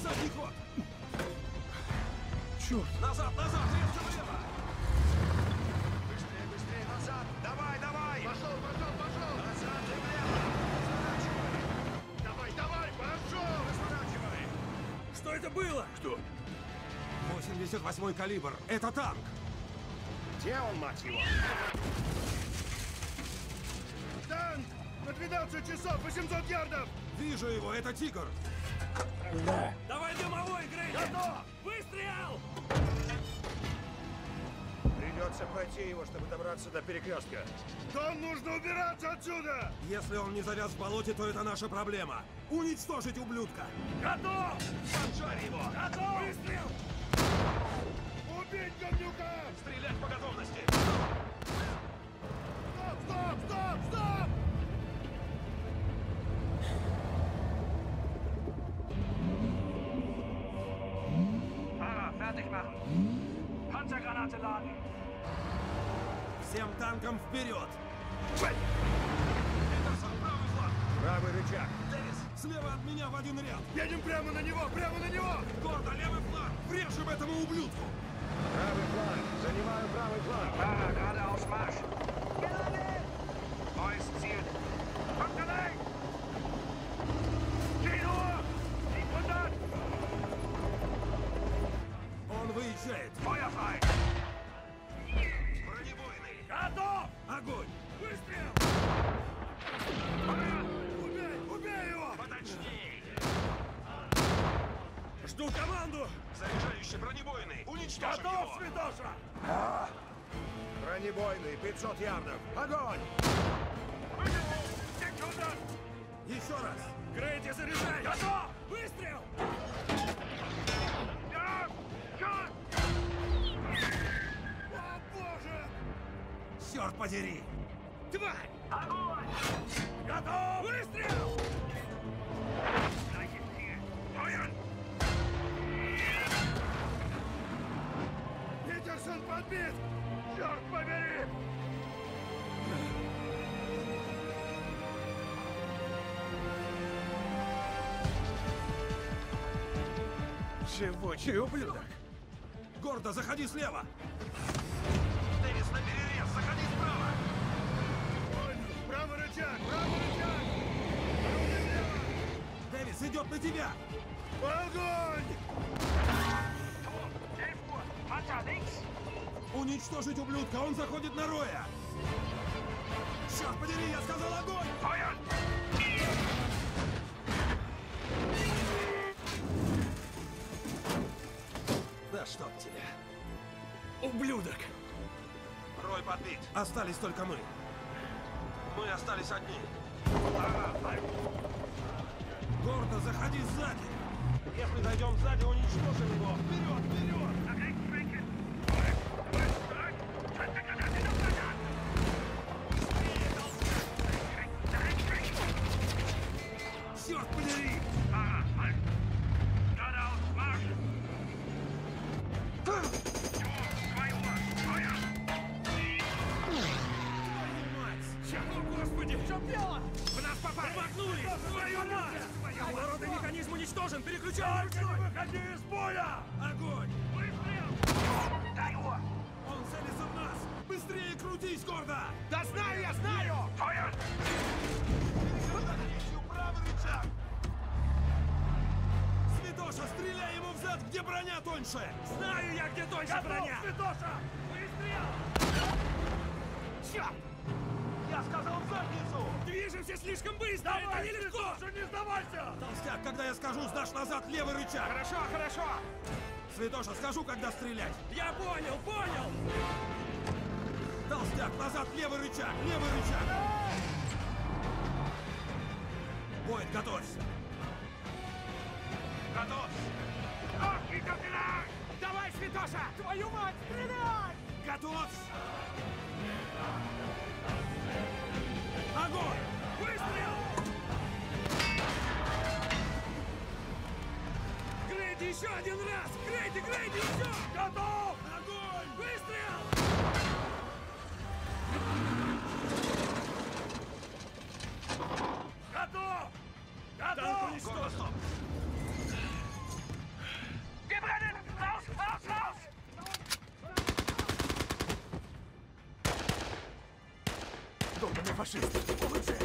Задний ход! Черт! Назад, назад, резко влево! Быстрее, быстрее, назад! Давай, давай! Пошел! Назад и влево! Разворачивай! Давай! Пошел! Разворачивай! Что это было? Что? 88-й калибр. Это танк. Где он, мать его? Танк! На 12 часов, 800 ярдов! Вижу его, это тигр. Давай дымовой, Грейди! Готов! Выстрел! Придется пройти его, чтобы добраться до перекрестка. Дон, нужно убираться отсюда! Если он не завяз в болоте, то это наша проблема. Уничтожить ублюдка. Готов! Поджарь его! Готов! Выстрел! Убить говнюка! Стрелять по готовности! Стоп! Fahrer, fertig machen! Panzergranate laden! Всем танкам вперед! Питерсон, правый фланг! Правый рычаг! Дэвис, слева от меня в один ряд. Едем прямо на него! Гордо, левый фланг. Врежем этому ублюдку. Правый фланг! Занимаю правый фланг! Fahrer, geradeaus Marsch! Neues Ziel! Panzerlein! 10 Uhr! 700! Он выезжает. Feuer frei! Бронебойный! Готов! Огонь! Выстрел! Убей его! Подожди! Жду команду! Заряжающий бронебойный! Уничтожим Готов, его! Святоша! Бронебойный, 500 ярдов! Огонь! 600! Еще раз. Грейди, заряжай! Готов! Выстрел! О, боже! Черт подери. Тварь! Огонь! Готов! Выстрел! Feuern! Питерсон подбит! Черт побери! Живучий ублюдок. Гордо, заходи слева. Дэвис, на перерез! Заходи справа! Понял! Правый рычаг! Орудие влево! Дэвис идет на тебя. Огонь! 11 Uhr! Panzer links! Уничтожить ублюдка, он заходит на Роя. Черт подери, я сказал огонь. Feuern! Да чтоб тебя. Ублюдок. Рой подбит! Остались только мы. Мы остались одни! Гордо, заходи сзади. Если дойдем сзади, уничтожим его! Вперед, вперед! Nach rechts schwenken! Zurück! Zurück! Panzergranate noch Granat! Nach rechts schwenken! Черт подери. Fahrer, halt! Geradeaus Marsch! 2 Uhr! Feuer! Твою мать. Чего, господи! В чем дело? В нас попали! Промахнулись! Твою мать! Оборотный механизм уничтожен! Переключай! Только не выходи из боя! Огонь. Выстрел! Дай его! Он целится в нас. Быстрее крутись, Гордо. Да знаю я, знаю! Feuer! Правый рычаг! Святоша, стреляй ему взад, где броня тоньше. Знаю я, где тоньше броня! Святоша! Выстрел! Черт. Я сказал в задницу. Движемся слишком быстро! Это нелегко! Святоша, не сдавайся! Толстяк, когда я скажу, сдашь назад левый рычаг. Хорошо, хорошо! Святоша, скажу, когда стрелять. Я понял, понял! Толстяк, назад левый рычаг, левый рычаг. Бойд, готовься. Готов! Давай, Святоша! Твою мать, стреляй! Готовься. Огонь. Выстрел! Грейди, еще один раз! Грейди, Грейди, еще! Готов! Огонь. Выстрел! Готов! Танк Готов! уничтожен. Фашист! ОВЦ!